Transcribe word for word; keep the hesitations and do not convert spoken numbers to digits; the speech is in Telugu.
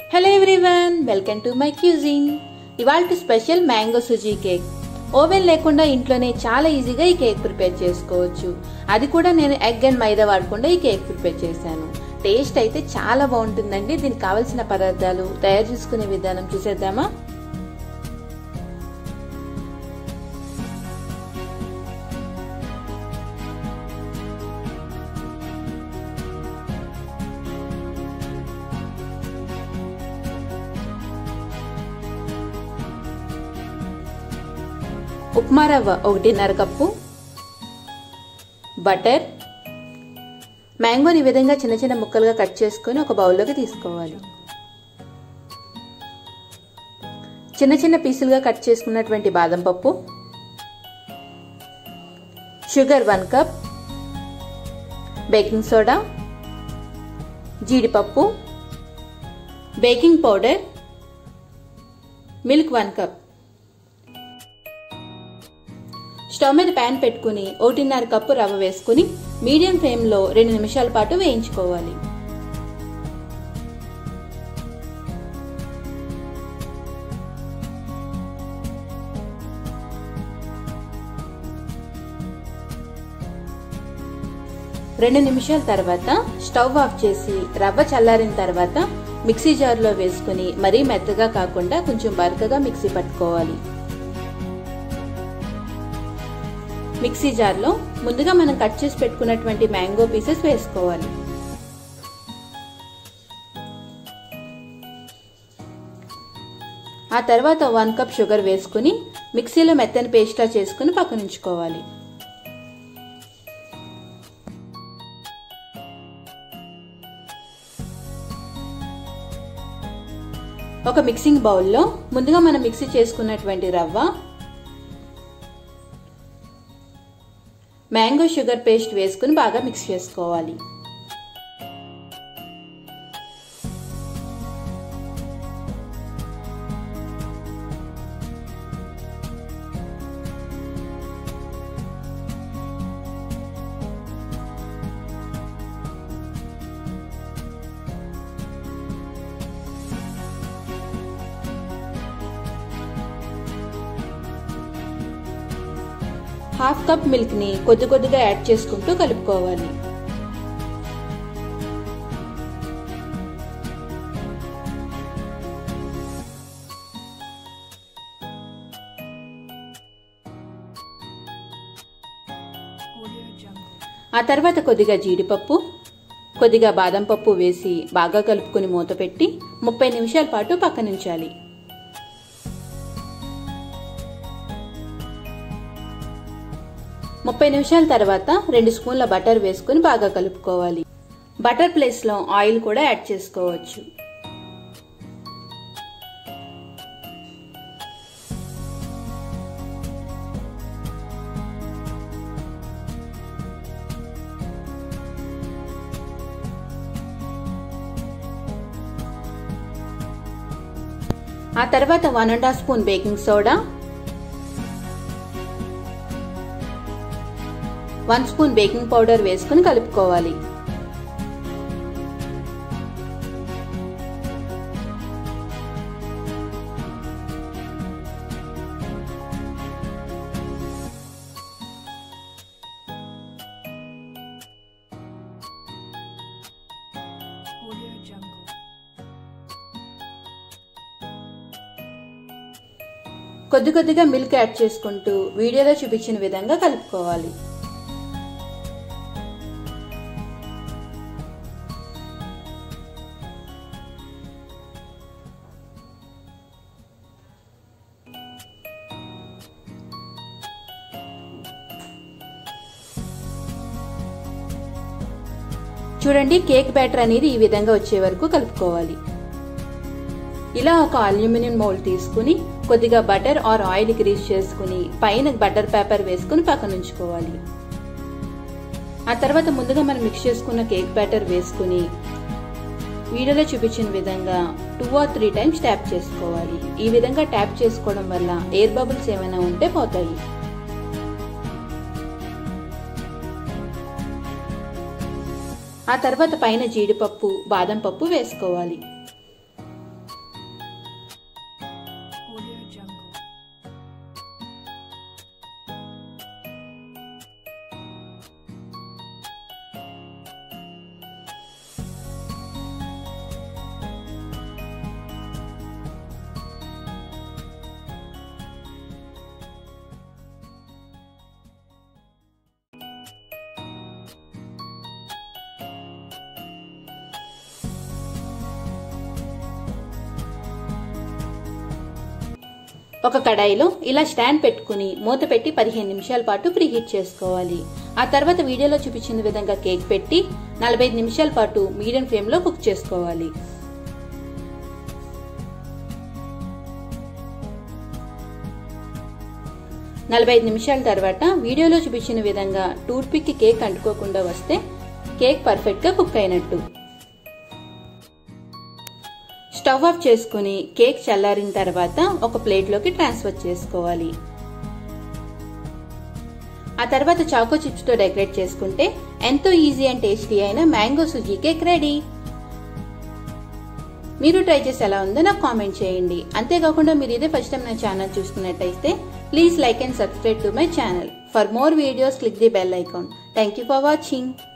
Hello everyone, welcome to my cuisine. ఇవాల్టి special mango suji cake. Oven లేకుండా ఇంట్లోనే చాలా ఈజీగా ఈ కేక్ ప్రిపేర్ చేసుకోవచ్చు. అది కూడా నేను ఎగ్ అండ్ మైదా వాడకుండా ఈ కేక్ ప్రిపేర్ చేశాను. టేస్ట్ అయితే చాలా బాగుంటుందండి. దీనికి కావలసిన పదార్థాలు, తయారు చేసుకునే విధానం చూసేద్దామా? ఉప్మా రవ్వ ఒకటిన్నర కప్పు, బటర్, మ్యాంగోని ఈ విధంగా చిన్న చిన్న ముక్కలుగా కట్ చేసుకొని ఒక బౌల్లోకి తీసుకోవాలి. చిన్న చిన్న పీసులుగా కట్ చేసుకున్నటువంటి బాదం పప్పు, sugar one cup, baking soda, జీడిపప్పు, baking powder, milk one cup. Stove మీద ప్యాన్ పెట్టుకుని ఒకటిన్నర కప్పు రవ్వ వేసుకుని మీడియం ఫ్లేమ్లో రెండు నిమిషాల పాటు వేయించుకోవాలి. రెండు నిమిషాల తర్వాత స్టవ్ ఆఫ్ చేసి రవ్వ చల్లారిన తర్వాత మిక్సీ జార్లో వేసుకుని మరీ మెత్తగా కాకుండా కొంచెం బరకగా మిక్సీ పట్టుకోవాలి. మిక్సీ జార్లో ముందుగా మనం కట్ చేసి పెట్టుకున్నటువంటి మ్యాంగో పీసెస్ వేసుకోవాలి. ఆ తర్వాత వన్ కప్ షుగర్ వేసుకుని మిక్సీలో మెత్తని పేస్ట్లా చేసుకుని పక్కన ఉంచుకోవాలి. ఒక మిక్సింగ్ బౌల్లో ముందుగా మనం మిక్సీ చేసుకున్నటువంటి రవ్వ, మ్యాంగో షుగర్ పేస్ట్ వేసుకుని బాగా మిక్స్ చేసుకోవాలి. హాఫ్ కప్ మిల్క్ ని కొద్ది కొద్దిగా యాడ్ చేసుకుంటూ కలుపుకోవాలి. ఆ తర్వాత కొద్దిగా జీడిపప్పు, కొద్దిగా బాదం పప్పు వేసి బాగా కలుపుకుని మూత పెట్టి ముప్పై నిమిషాల పాటు పక్కనుంచాలి. ముప్పై నిమిషాల తర్వాత రెండు స్పూన్ల బటర్ వేసుకుని బాగా కలుపుకోవాలి. బటర్ ప్లేస్ లో ఆయిల్ కూడా యాడ్ చేసుకోవచ్చు. ఆ తర్వాత one and half spoon baking soda, one spoon baking powder వేసుకుని కలుపుకోవాలి. కొద్ది కొద్దిగా మిల్క్ యాడ్ చేసుకుంటూ వీడియోలో చూపించిన విధంగా కలుపుకోవాలి. చూడండి, కేక్ బ్యాటర్ అనేది ఈ విధంగా వచ్చే వరకు కలుపుకోవాలి. ఇలా ఒక అల్యూమినియం మౌల్డ్ తీసుకుని కొద్దిగా బటర్ ఆర్ ఆయిల్ గ్రీస్ చేసుకుని పైన బటర్ పేపర్ వేసుకుని పక్కన ఉంచుకోవాలి. ఆ తర్వాత ముందుగా మనం మిక్స్ చేసుకున్న కేక్ బ్యాటర్ వేసుకుని వీడియోలో చూపించిన విధంగా two or three times tap చేసుకోవాలి. ఈ విధంగా ట్యాప్ చేసుకోవడం వల్ల ఎయిర్ బబుల్స్ ఏమైనా ఉంటే పోతాయి. ఆ తర్వాత పైన జీడిపప్పు, బాదం పప్పు వేసుకోవాలి. ఒక కడాయిలో ఇలా స్టాండ్ పెట్టుకుని మూత పెట్టి పదిహేను నిమిషాల పాటు ప్రీహీట్ చేసుకోవాలి. ఆ తర్వాత వీడియోలో చూపించిన విధంగా కేక్ పెట్టి నలభై ఐదు నిమిషాల పాటు మీడియం ఫ్లేమ్ లో కుక్ చేసుకోవాలి. నలభై ఐదు నిమిషాల తర్వాత వీడియోలో చూపించిన విధంగా టూత్ పిక్ కి కేక్ అంటుకోకుండా వస్తే కేక్ పర్ఫెక్ట్ గా కుక్ అయినట్టు. స్టవ్ ఆఫ్ చేసుకుని కేక్ చల్లారిన తర్వాత ఒక ప్లేట్ లోకి ట్రాన్స్ఫర్ చేసుకోవాలి. ఆ తర్వాత చాకో చిప్స్ తో డెకరేట్ చేసుకుంటే ఎంతో ఈజీ అండ్ టేస్టీ అయిన మ్యాంగో సుజీ కేక్ రెడీ. మీరు ట్రై చేసి ఎలా ఉందో నాకు కామెంట్ చేయండి. అంతేకాకుండా మీరు ఇదే ఫస్ట్ టైం నా ఛానల్ చూస్తున్నట్టయితే please like and subscribe to my channel. For more videos, click the bell icon. Thank you for watching.